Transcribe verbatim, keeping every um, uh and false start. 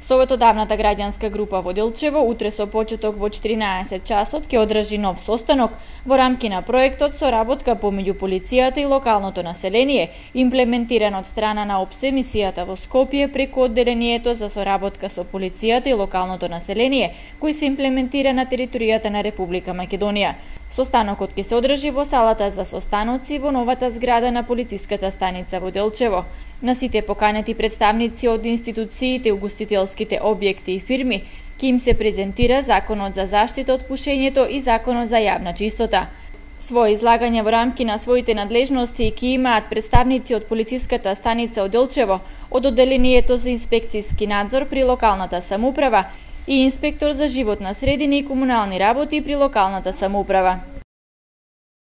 Советодавната граѓанска група во Делчево утре со почеток во четиринаесет часот ќе одржи нов состанок во рамки на проектот соработка помеѓу полицијата и локалното население, имплементиран од страна на ОПСЕ мисијата во Скопје преку одделението за соработка со полицијата и локалното население, кој се имплементира на територијата на Република Македонија. Состанокот ќе се одржи во салата за состаноци во новата зграда на полициската станица во Делчево. На сите поканети представници од институциите, угостителските објекти и фирми ќе им се презентира Законот за заштита од пушењето и Законот за јавна чистота. Своје излагање во рамки на своите надлежности ќе имаат представници од полициската станица од Делчево, од одделението за инспекцијски надзор при локалната самоуправа и инспектор за животна средина и комунални работи при локалната самоуправа.